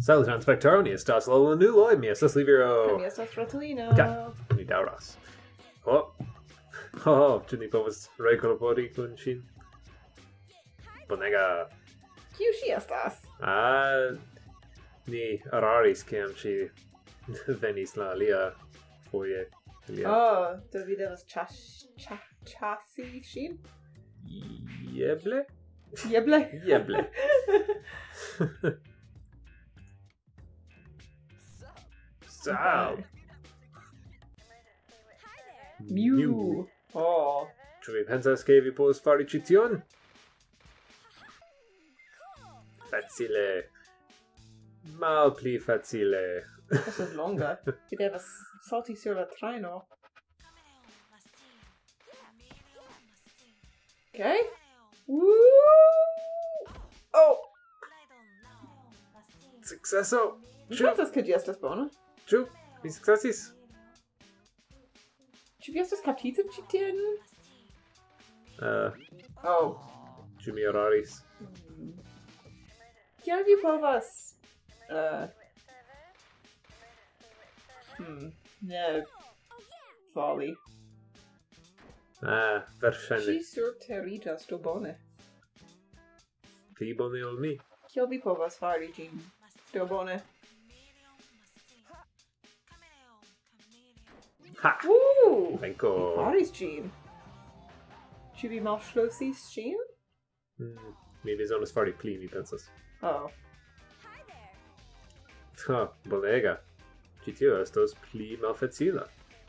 Saluton spectaro, ni estas la nuloi, mi estas Liviro. Mi estas Fratellino. Mi daŭras. Ĉu ni povas rekolabori kun ŝin? Bonega. Kiu ŝi estas? Ni eraris kiam ŝi venis la alia foje. Do vi devas ĉasi ŝin? Jeble? Jeble? Jeble. Sal. Miu. Ĉu vi pensas ke vi povas fari ĉi tion? Facile. Malpli facile. Estas longa. Vi devas salti sur la trajno. Okay. Sukceso. Mi pensas ke ĝi estas bona. Ĉu vi sukcesis? Ĉu vi estas kaptita ĉi tien? Ĉu mi eraris? Kiel vi povas... ne... fali. Verŝajne. Ŝi surteriĝas do bone. Pli bone ol mi. Kiel vi povas fari ĝin do bone? Ha! Venko. Vi faris ĝin. Ĉu vi malŝlosis ĝin? Mi bezonas fari pli, mi pensas. Bonega. Ĉi tio estos pli malfacila.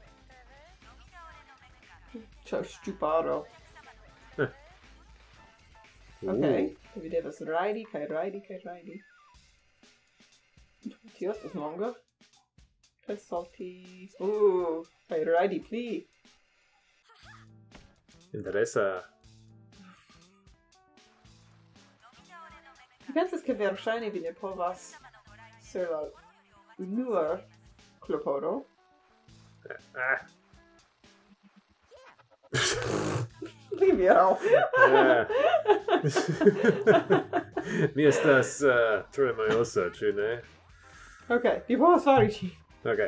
Ĉar ŝtuparo. Okay. Vi devas rajdi kaj rajdi kaj rajdi. Tio estas longa. Kaj salti... kaj rajdi pli. Interesa. Mi pensas ke verŝajne vi ne povas sur la unua kloporo. Liviro. Mi estas tre mojosa, ĉu ne? Okay, vi povas fari ĝin. Okay.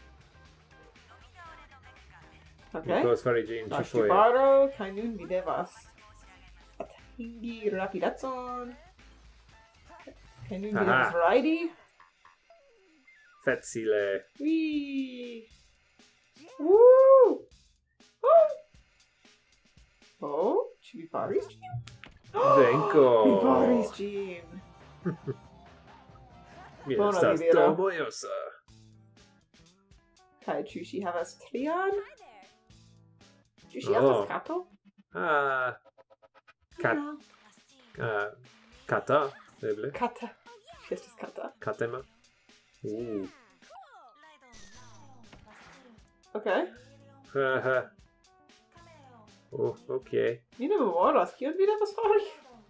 Mi Okay. povas fari ĝin La ĉifoje. ŝtuparo, kaj nun vi devas atingi rapidecon. Kaj nun vi devas rajdi. Facile. Whee! Woo! Ĉu vi faris ĝin? Venko. Vi faris ĝin! Mi Bona estas Liviro. tro mojosa. Kaj ĉu ŝi havas trian? Ĉu ŝi estas kato? Kata, eble. Kata. Ŝi estas kata. Katema. Okay. Okay. Mi ne memoras. Kion vi devas fari?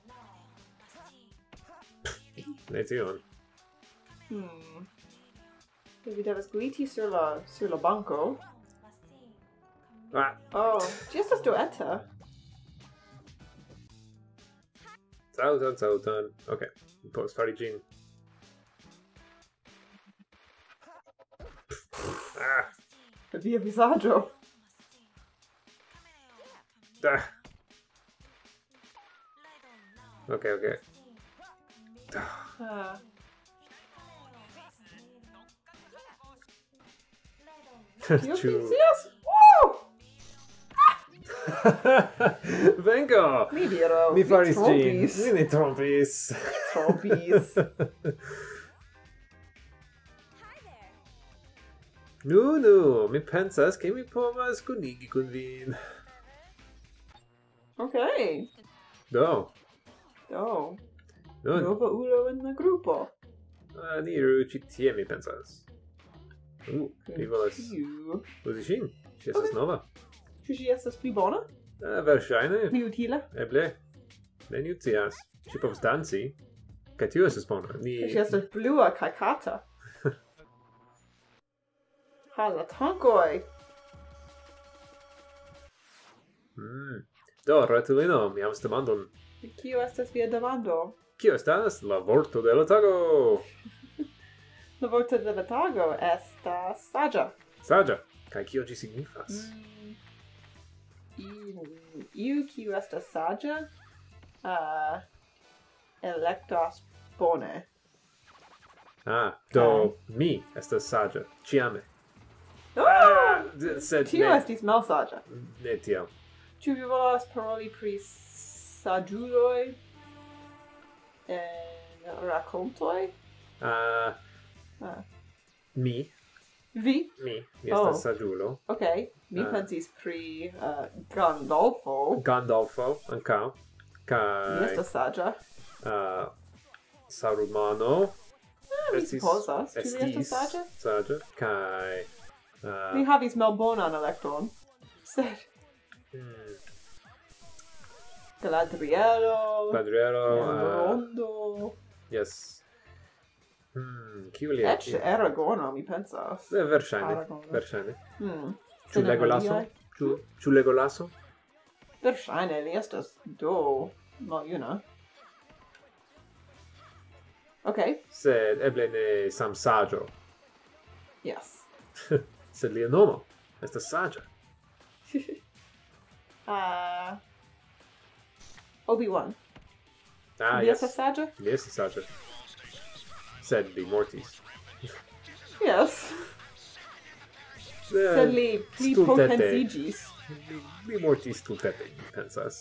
Ne tion. Vi devas gliti sur la banko. Ĝi estas dueta. Saluton. Okay. Mi povas fari ĝin. Via vizaĝo. Okay. Tio Ĉu funkcias? Woo! Venko! Mi viro. Mi faris ĝin. trompis. Mi ne trompis. Trompis. Nu, mi pensas ke mi povas kunigi kun vin. Okay. Do, Do. nun, Nova ulo en la grupo. niru ĉi tie, mi pensas. Mi volas Kiu? uzi ŝin. Ŝi estas nova. Ĉu ŝi estas pli bona? Verŝajne, Pli utila? eble. Neniu scias. Ŝi povas danci. Kaj tio estas bona. Ŝi estas blua kaj kata. Ha, la tankoj! Do, Ratulino, mi havas demandon. Kio estas via demando? Kio estas la vorto de la tago? La vorto de la tago estas saĝa. Saĝa. Kaj kio ĝi signifas? Iu kiu estas saĝa elektas bone. Do mi estas saĝa, ĉiame. Sed Tio ne, estis malsaĝa. ne tiam. Ĉu vi volas paroli pri saĝuloj en rakontoj? Mi Vi? estas saĝulo. Okay. Mi pensis pri Gandolfo. Gandolfo ankaŭ. Mi Kaj estas saĝa. Sarumano Mi supozas. Ĉu vi estas saĝa? saĝa. Kaj Mi havis malbonan elektron. Sed Galadrielo. Galadrielo, Rondo. yes. Kiu lia? Eĉ Aragorno, mi pensas. Verŝajne, Aragorno. verŝajne. Ĉu Sed Legolaso? aliaj? Ĉu Legolaso? Verŝajne li estas do maljuna. Okay. Sed eble ne samsaĝo. Yes. Sed lia nomo estas saĝa. Obi-Wan. Li Yes. estas saĝa? Li estas saĝa. Sed li mortis. Yes. Sed li pli stultete. potenciĝis. Li mortis stultete, mi pensas.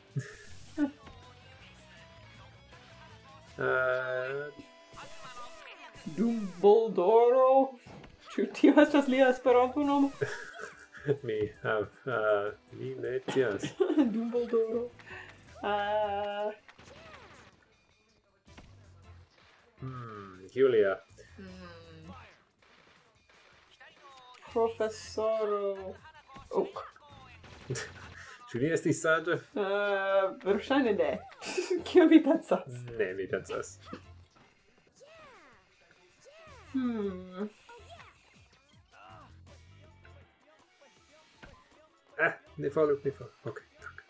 Dumbledoro? Ĉu tio estas lia Esperanto-nomo? Mi ne scias. Dumbledoro. Kiu lia? Profesoro Oak. Ĉu li estis saĝa? Verŝajne ne. Kion vi pensas? Ne, mi pensas. Ne falu. Ok.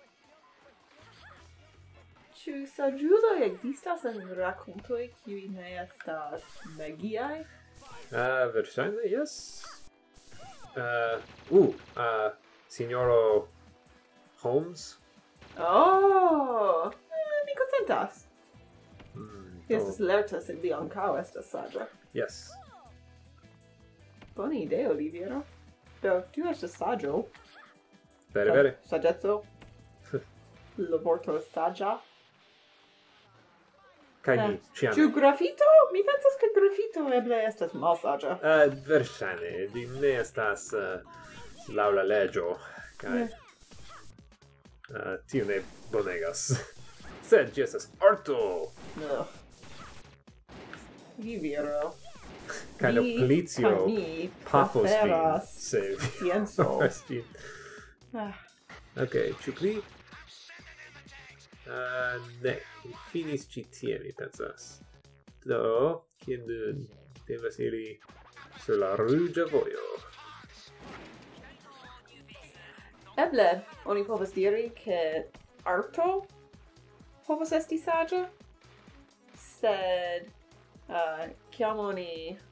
Ĉu saĝuloj ekzistas en rakontoj kiuj ne estas magiaj? Verŝajne, yes. Signoro Holmes? Oh! Mi konsentas. Vi Oh, estas lerta sed vi ankaŭ estas saĝa. yes. Bona ideo, Oliviero. Do, tio estas saĝo. Vere. Saĝeco. La vorto saĝa. Kaj mi, Ĉu ĉiame. grafito? Mi pensas ke grafito eble estas malsaĝa. Verŝajne, li ne estas laŭ la leĝo. Kaj tio ne bonegas. Sed ĝi estas arto. No. Oliviero. Kaj la policio Kaj mi pafos vin preferas se vi scienco. faras ĝin. Ok, ĉu pli? Ne, mi finis ĉi tie, mi pensas. Do, kien devas iri sur la ruĝa vojo. Eble, oni povas diri ke arto povas esti saĝa, sed kiam oni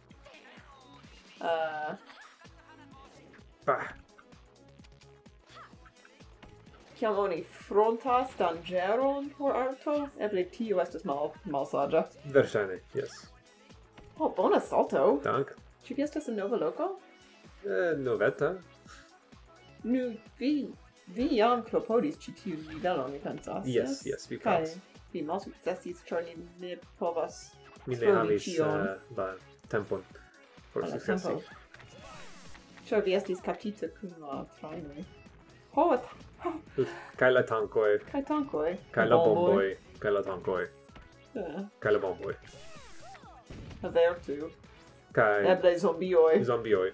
kiam oni frontas danĝeron por arto, eble tio estas malsaĝa. Verŝajne, yes. Oh, bona salto! Dank. Ĉu vi estas en nova loko? Noveta. Nu, vi jam klopodis ĉi tiun nivelon, mi pensas. Yes, vi Kaj povas. vi malsukcesis, ĉar ni ne povas Mi ne trovi havis ĉion la tempon por al la sukcesi. tempo. Ĉar vi estis kaptita kun la trajnoj. Ho, Kaj la tankoj, kaj tankoj. kaj la bomboj, kaj la tankoj, Yeah. kaj la bomboj, Avertu. kaj Eble zombioj. zombioj.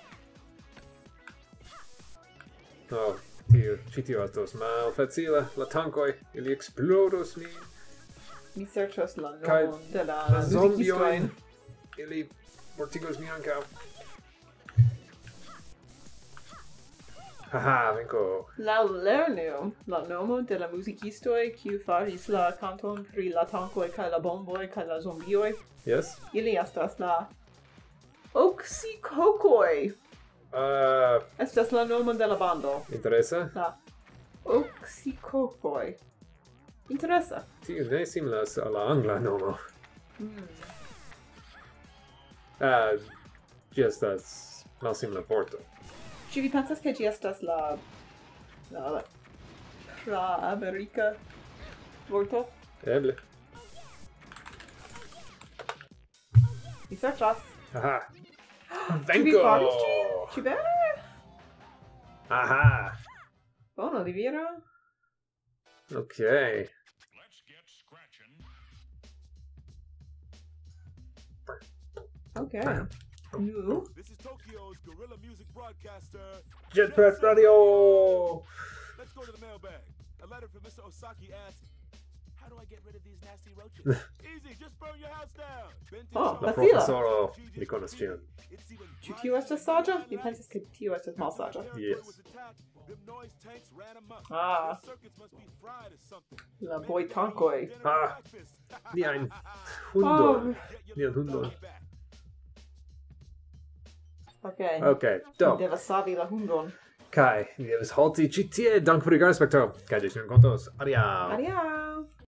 Oh, ĉi tio estos malfacila. La tankoj, ili eksplodos min. Mi serĉas la Kaj nomon de la La zombioj, muzikistoj. ili mortigos min ankaŭ. Haha, venko. La lernu, la nomo de la muzikistoj, kiu faris la kanton pri la tankoj kaj la bomboj kaj la zombioj, Yes? ili estas la Oxycocoi. Estas la nomo de la bando. Interesa? La Oxycocoi. Interesa. Tiu ne similas al la angla nomo. Ĝi estas malsimila vorto. Ĉu vi pensas ke ĝi estas la pra-amerika vorto? Eble. Mi serĉas. Aha. Ĉu vi faris ĝin? Ĉu vere? Aha. Bono, li vira? Okay. Okay. Nu? This is Tokyo's guerrilla music broadcaster. Jetpack Radio! Let's go to the mailbag. A letter from Mr. Osaki asks, how do I get rid of these nasty roaches? Easy, just burn your house down. Oh, La facila. profesoro li konas ĉion. Ĉu tio estas saĝa? Mi pensas ke tio estas malsaĝa. Yes. Ah. La boitankoj. Ah. Niajn hundon. Nian hundon. Okay. Okay, do. Mi devas savi la hundon. Kai, ni devas halti ĉi tie. Dank por rigardi, spektoro. Kaj ĝis nun kontos. Adiaŭ. Adiaŭ.